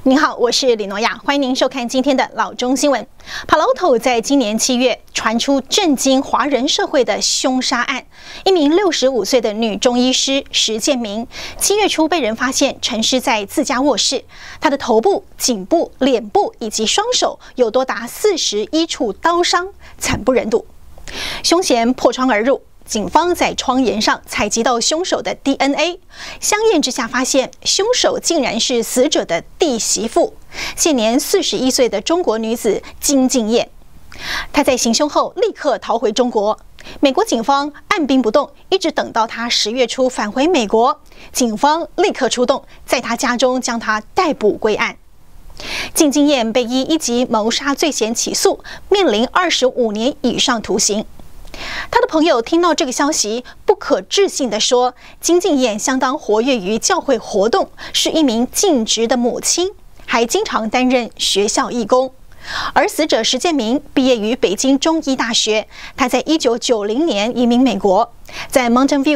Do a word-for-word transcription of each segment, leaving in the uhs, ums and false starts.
您好，我是李诺亚，欢迎您收看今天的老中新闻。帕劳头在今年七月传出震惊华人社会的凶杀案，一名六十五岁的女中医师石建明，七月初被人发现沉尸在自家卧室，她的头部、颈部、脸部以及双手有多达四十一处刀伤，惨不忍睹。凶嫌破窗而入。 警方在窗沿上采集到凶手的 D N A， 相验之下发现，凶手竟然是死者的弟媳妇，现年四十一岁的中国女子金敬燕。她在行凶后立刻逃回中国，美国警方按兵不动，一直等到她十月初返回美国，警方立刻出动，在她家中将她逮捕归案。 金敬燕被依一级谋杀罪嫌起诉，面临二十五年以上徒刑。 他的朋友听到这个消息，不可置信地说：“金敬燕相当活跃于教会活动，是一名尽职的母亲，还经常担任学校义工。”而死者石建明毕业于北京中医大学，他在一九九零年移民美国，在 Mountain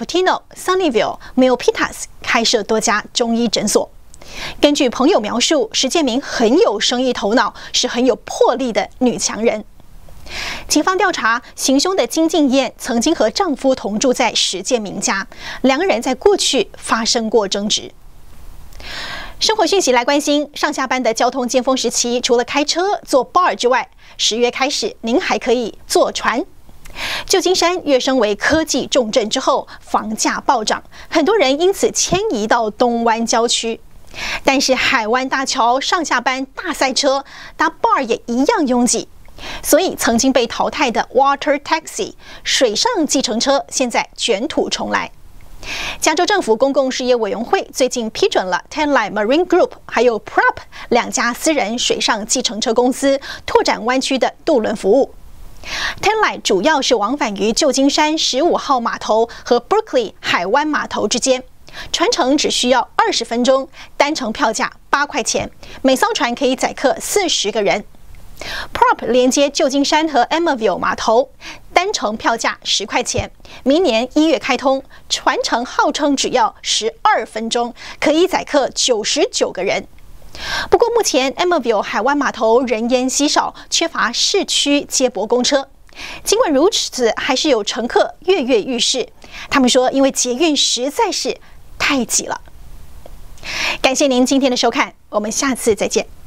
View、Cupertino、Sunnyvale、Milpitas 开设多家中医诊所。根据朋友描述，石建明很有生意头脑，是很有魄力的女强人。 警方调查，行凶的金敬燕曾经和丈夫同住在石建明家，两个人在过去发生过争执。生活讯息来关心，上下班的交通尖峰时期，除了开车坐 bar 之外，十月开始您还可以坐船。旧金山跃升为科技重镇之后，房价暴涨，很多人因此迁移到东湾郊区。 但是海湾大桥上下班大塞车，搭 bar 也一样拥挤。 所以，曾经被淘汰的 Water Taxi 水上计程车，现在卷土重来。加州政府公共事业委员会最近批准了 Tenline Marine Group 还有 P R O P 两家私人水上计程车公司拓展湾区的渡轮服务。Tenline 主要是往返于旧金山十五号码头和 Berkeley 海湾码头之间，船程只需要二十分钟，单程票价八块钱，每艘船可以载客四十个人。 P R O P 连接旧金山和 Emeryville 码头，单程票价十块钱。明年一月开通，船程号称只要十二分钟，可以载客九十九个人。不过，目前 Emeryville 海湾码头人烟稀少，缺乏市区接驳公车。尽管如此，还是有乘客跃跃欲试。他们说，因为捷运实在是太挤了。感谢您今天的收看，我们下次再见。